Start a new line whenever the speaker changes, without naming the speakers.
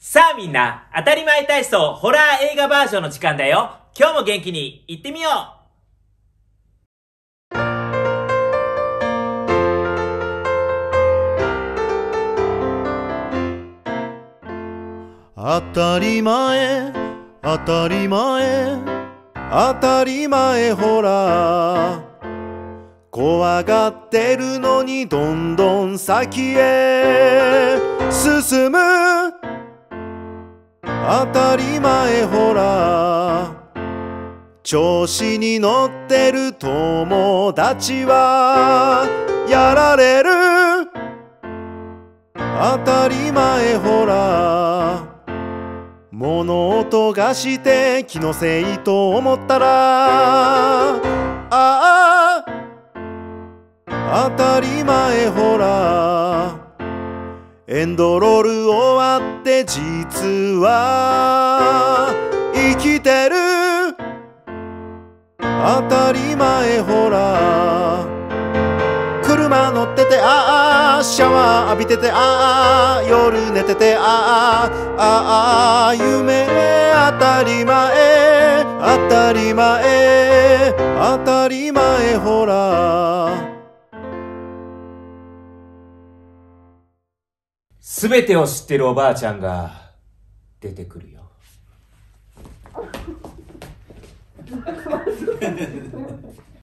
さあみんな、当たり前体操ホラー映画バージョンの時間だよ。今日も元気に行ってみよう。
当たり前、当たり前、当たり前ほら。怖がってるのにどんどん先へ進む。当たり前ほら。調子に乗ってる友達はやられる。当たり前ほら。物音がして気のせいと思ったら、ああ当たり前ほら。エンドロール終わって実は生きてる。当たり前ほら。車乗っててああ、シャワー浴びててああ、夜寝ててああ、ああ夢当たり前、当たり前、当たり前ほら。
すべてを知ってるおばあちゃんが出てくるよ。